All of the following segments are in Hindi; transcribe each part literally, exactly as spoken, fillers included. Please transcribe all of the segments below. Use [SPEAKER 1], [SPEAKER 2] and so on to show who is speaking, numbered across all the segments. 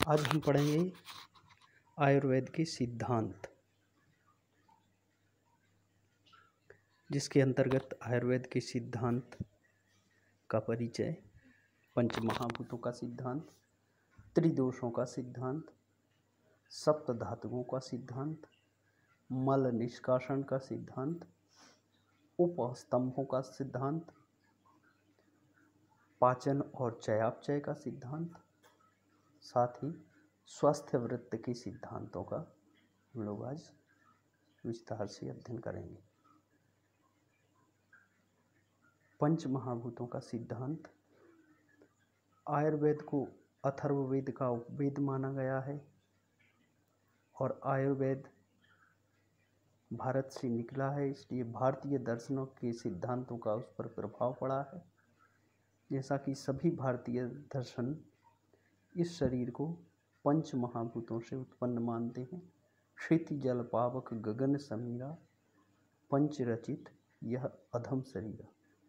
[SPEAKER 1] आज हम पढ़ेंगे आयुर्वेद के सिद्धांत, जिसके अंतर्गत आयुर्वेद के सिद्धांत का परिचय, पंच महाभूतों का सिद्धांत, त्रिदोषों का सिद्धांत, सप्त धातुओं का सिद्धांत, मल निष्कासन का सिद्धांत, उपस्तंभों का सिद्धांत, पाचन और चयापचय का सिद्धांत, साथ ही स्वास्थ्य वृत्त के सिद्धांतों का हम लोग आज विस्तार से अध्ययन करेंगे। पंच महाभूतों का सिद्धांत आयुर्वेद को अथर्ववेद का उपवेद माना गया है और आयुर्वेद भारत से निकला है, इसलिए भारतीय दर्शनों के सिद्धांतों का उस पर प्रभाव पड़ा है। जैसा कि सभी भारतीय दर्शन इस शरीर को पंच महाभूतों से उत्पन्न मानते हैं। क्षिति जल पावक गगन समीरा, पंच रचित यह अधम शरीर।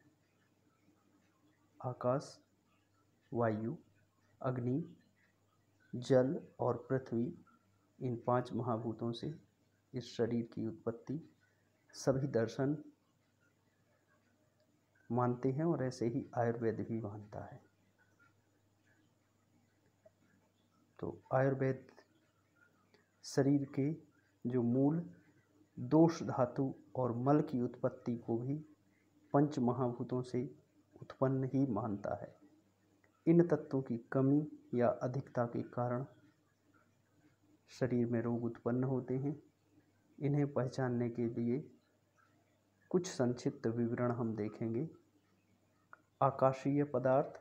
[SPEAKER 1] आकाश, वायु, अग्नि, जल और पृथ्वी, इन पांच महाभूतों से इस शरीर की उत्पत्ति सभी दर्शन मानते हैं और ऐसे ही आयुर्वेद भी मानता है। तो आयुर्वेद शरीर के जो मूल दोष धातु और मल की उत्पत्ति को भी पंच महाभूतों से उत्पन्न ही मानता है। इन तत्वों की कमी या अधिकता के कारण शरीर में रोग उत्पन्न होते हैं। इन्हें पहचानने के लिए कुछ संक्षिप्त विवरण हम देखेंगे। आकाशीय पदार्थ,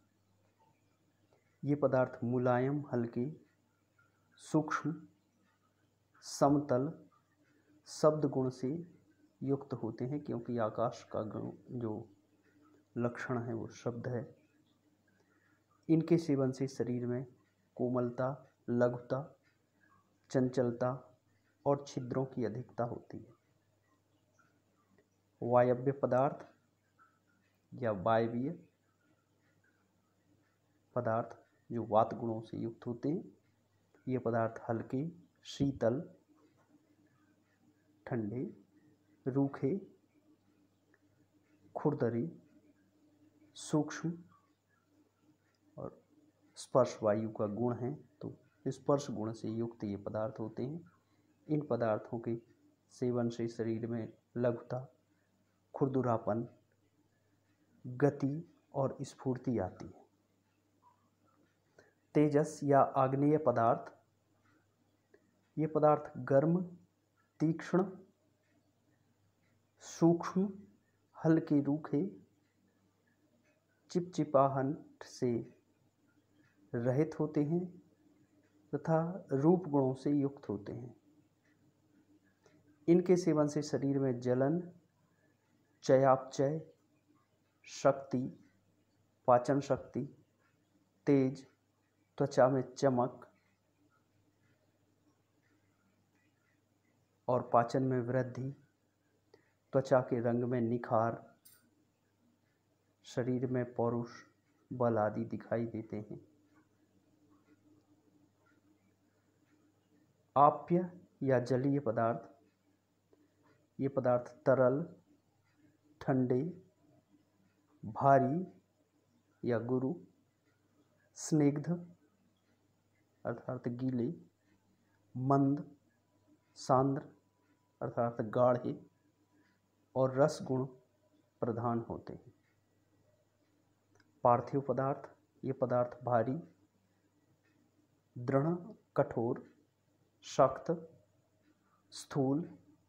[SPEAKER 1] ये पदार्थ मुलायम, हल्के, सूक्ष्म, समतल, शब्द गुण से युक्त होते हैं, क्योंकि आकाश का गुण जो लक्षण है वो शब्द है। इनके सेवन से शरीर में कोमलता, लघुता, चंचलता और छिद्रों की अधिकता होती है। वायव्य पदार्थ या वायवीय पदार्थ जो वात गुणों से युक्त होते हैं, ये पदार्थ हल्के, शीतल, ठंडे, रूखे, खुरदरी, सूक्ष्म और स्पर्श वायु का गुण है, तो स्पर्श गुण से युक्त ये पदार्थ होते हैं। इन पदार्थों के सेवन से शरीर में लघुता, खुरदुरापन, गति और स्फूर्ति आती है। तेजस या आग्नेय पदार्थ, ये पदार्थ गर्म, तीक्ष्ण, सूक्ष्म, हल्के, रूखे, चिपचिपाहट से रहित होते हैं तथा रूप गुणों से युक्त होते हैं। इनके सेवन से शरीर में जलन, चयापचय, शक्ति, पाचन शक्ति, तेज, त्वचा में चमक और पाचन में वृद्धि, त्वचा के रंग में निखार, शरीर में पौरुष, बल आदि दिखाई देते हैं। आप्य या जलीय पदार्थ, ये पदार्थ तरल, ठंडे, भारी या गुरु, स्निग्ध अर्थात गीले, मंद, सांद्र अर्थात गाढ़े और रस गुण प्रधान होते हैं। पार्थिव पदार्थ, ये पदार्थ भारी, दृढ़, कठोर, सख्त, स्थूल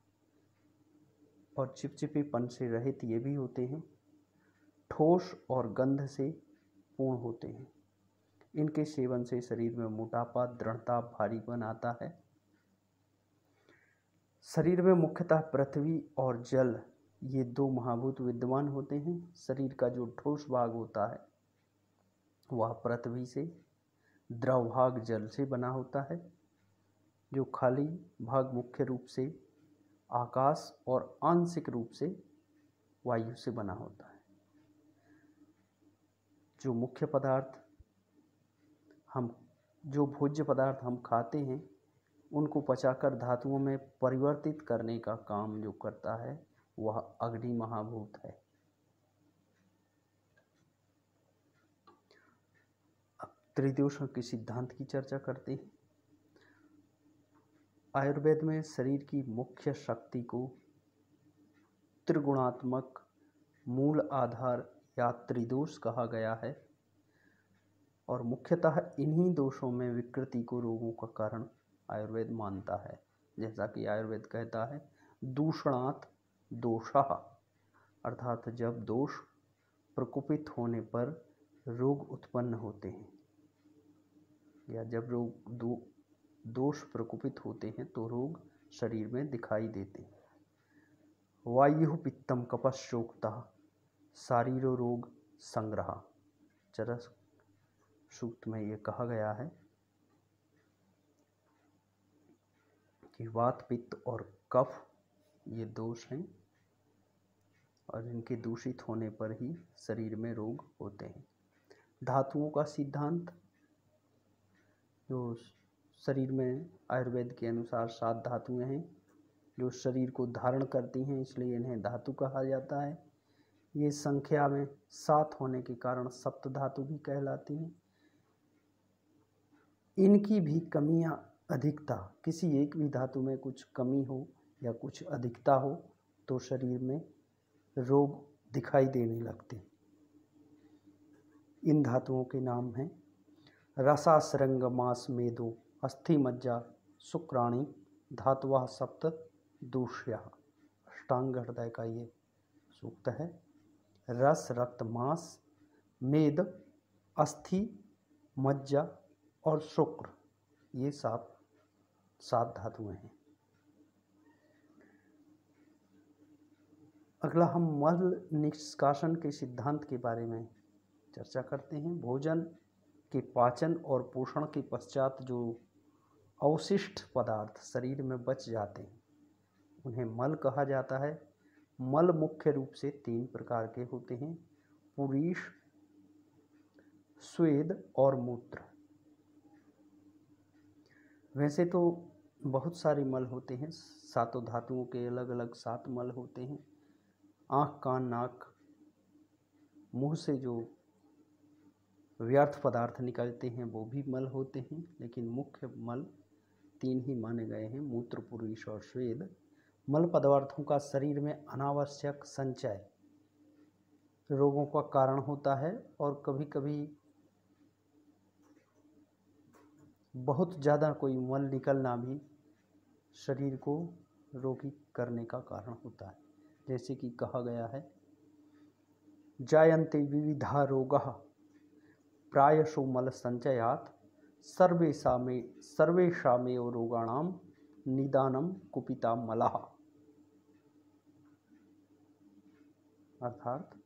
[SPEAKER 1] और चिपचिपेपन से रहित ये भी होते हैं। ठोस और गंध से पूर्ण होते हैं। इनके सेवन से शरीर में मोटापा, दृढ़ता, भारीपन आता है। शरीर में मुख्यतः पृथ्वी और जल, ये दो महाभूत विद्यमान होते हैं। शरीर का जो ठोस भाग होता है वह पृथ्वी से, द्रव भाग जल से बना होता है। जो खाली भाग मुख्य रूप से आकाश और आंशिक रूप से वायु से बना होता है। जो मुख्य पदार्थ हम जो भोज्य पदार्थ हम खाते हैं उनको पचाकर धातुओं में परिवर्तित करने का काम जो करता है वह अग्नि महाभूत है। अब त्रिदोषों के सिद्धांत की चर्चा करते हैं। आयुर्वेद में शरीर की मुख्य शक्ति को त्रिगुणात्मक मूल आधार या त्रिदोष कहा गया है और मुख्यतः इन्हीं दोषों में विकृति को रोगों का कारण आयुर्वेद मानता है। जैसा कि आयुर्वेद कहता है दूषणात् दोषः, अर्थात जब दोष प्रकोपित होने पर रोग उत्पन्न होते हैं या जब रोग दो दोष प्रकोपित होते हैं तो रोग शरीर में दिखाई देते हैं। वायु पित्तम कपश्चोक्तः शारीरो रोग संग्रह, चरस सूक्त में ये कहा गया है कि वात पित्त और कफ ये दोष हैं और इनके दूषित होने पर ही शरीर में रोग होते हैं। धातुओं का सिद्धांत, जो शरीर में आयुर्वेद के अनुसार सात धातुएं हैं जो शरीर को धारण करती हैं, इसलिए इन्हें धातु कहा जाता है। ये संख्या में सात होने के कारण सप्त धातु भी कहलाती हैं। इनकी भी कमियां अधिकता, किसी एक भी धातु में कुछ कमी हो या कुछ अधिकता हो तो शरीर में रोग दिखाई देने लगते हैं। इन धातुओं के नाम हैं रसासरंग मास मेदो अस्थि मज्जा शुक्राणी धातुवा सप्त दूष्या। अष्टांग हृदय का ये सूक्त है। रस रक्त मांस मेद अस्थि मज्जा और शुक्र, ये सात सात धातुएं हैं। अगला हम मल निष्कासन के सिद्धांत के बारे में चर्चा करते हैं। भोजन के पाचन और पोषण के पश्चात जो अवशिष्ट पदार्थ शरीर में बच जाते हैं उन्हें मल कहा जाता है। मल मुख्य रूप से तीन प्रकार के होते हैं, पुरीष, स्वेद और मूत्र। वैसे तो बहुत सारे मल होते हैं, सातों धातुओं के अलग अलग सात मल होते हैं। आँख कान नाक मुंह से जो व्यर्थ पदार्थ निकलते हैं वो भी मल होते हैं, लेकिन मुख्य मल तीन ही माने गए हैं, मूत्र पुरीष और स्वेद। मल पदार्थों का शरीर में अनावश्यक संचय रोगों का कारण होता है और कभी कभी बहुत ज़्यादा कोई मल निकलना भी शरीर को रोगी करने का कारण होता है। जैसे कि कहा गया है जायन्ते विविधा रोगाः प्रायशो मल संचयात् सर्वेषामे सर्वेषामेव रोगाणां निदानं कुपिता मलः। अर्थात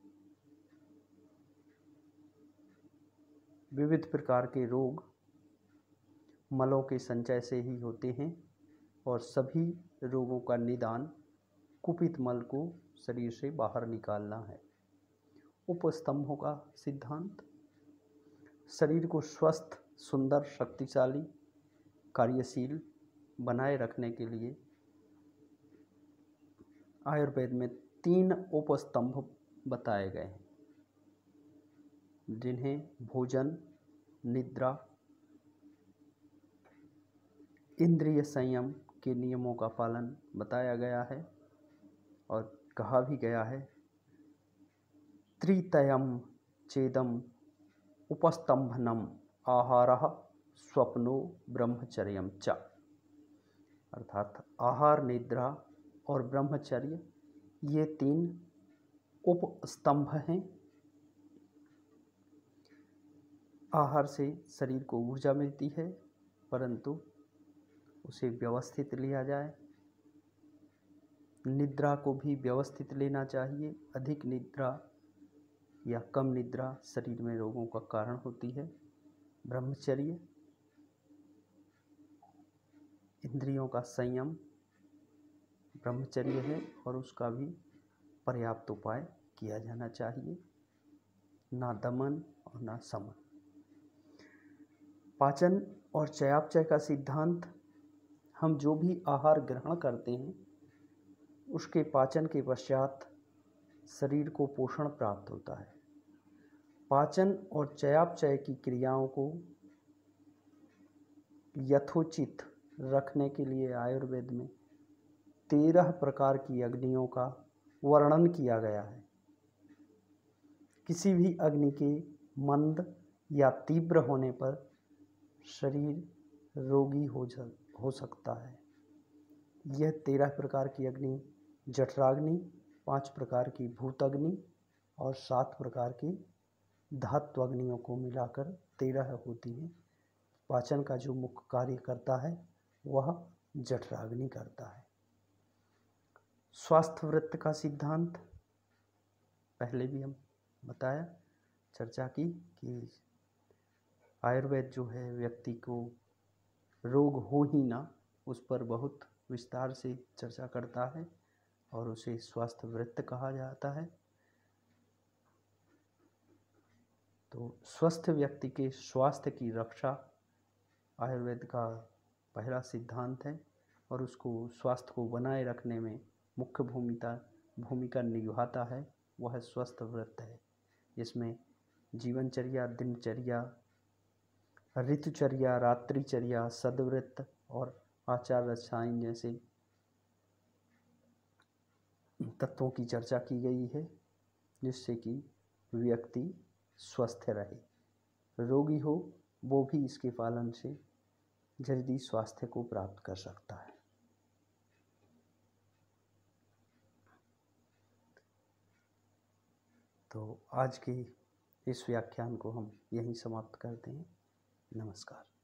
[SPEAKER 1] विविध प्रकार के रोग मलों के संचय से ही होते हैं और सभी रोगों का निदान कुपित मल को शरीर से बाहर निकालना है। उपस्तंभों का सिद्धांत, शरीर को स्वस्थ, सुंदर, शक्तिशाली, कार्यशील बनाए रखने के लिए आयुर्वेद में तीन उपस्तंभ बताए गए हैं, जिन्हें भोजन, निद्रा, इंद्रिय संयम के नियमों का पालन बताया गया है और कहा भी गया है त्रितयम चेदम उपस्तंभनम आहारः स्वप्नो ब्रह्मचर्यम च। अर्थात आहार, निद्रा और ब्रह्मचर्य ये तीन उपस्तंभ हैं। आहार से शरीर को ऊर्जा मिलती है, परंतु उसे व्यवस्थित लिया जाए। निद्रा को भी व्यवस्थित लेना चाहिए। अधिक निद्रा या कम निद्रा शरीर में रोगों का कारण होती है। ब्रह्मचर्य, इंद्रियों का संयम ब्रह्मचर्य है और उसका भी पर्याप्त उपाय किया जाना चाहिए, ना दमन और ना समन। पाचन और चयापचय का सिद्धांत, हम जो भी आहार ग्रहण करते हैं उसके पाचन के पश्चात शरीर को पोषण प्राप्त होता है। पाचन और चयापचय की क्रियाओं को यथोचित रखने के लिए आयुर्वेद में तेरह प्रकार की अग्नियों का वर्णन किया गया है। किसी भी अग्नि के मंद या तीव्र होने पर शरीर रोगी हो जा हो सकता है। यह तेरह प्रकार की अग्नि जठराग्नि, पांच प्रकार की भूताग्नि और सात प्रकार की धात्व अग्नियों को मिलाकर तेरह होती हैं। पाचन का जो मुख्य कार्य करता है वह जठराग्नि करता है। स्वास्थ्य वृत्त का सिद्धांत पहले भी हम बताया, चर्चा की कि आयुर्वेद जो है व्यक्ति को रोग हो ही ना, उस पर बहुत विस्तार से चर्चा करता है और उसे स्वास्थ्य वृत्त कहा जाता है। तो स्वस्थ व्यक्ति के स्वास्थ्य की रक्षा आयुर्वेद का पहला सिद्धांत है और उसको स्वास्थ्य को बनाए रखने में मुख्य भूमिका भूमिका निभाता है वह स्वस्थ व्रत है। जिसमें जीवनचर्या, दिनचर्या, ऋतुचर्या, रात्रिचर्या, सदव्रत और आचार रसायन जैसे तत्वों की चर्चा की गई है, जिससे कि व्यक्ति स्वस्थ रहे, रोगी हो वो भी इसके पालन से जल्दी स्वास्थ्य को प्राप्त कर सकता है। तो आज के इस व्याख्यान को हम यहीं समाप्त करते हैं। नमस्कार।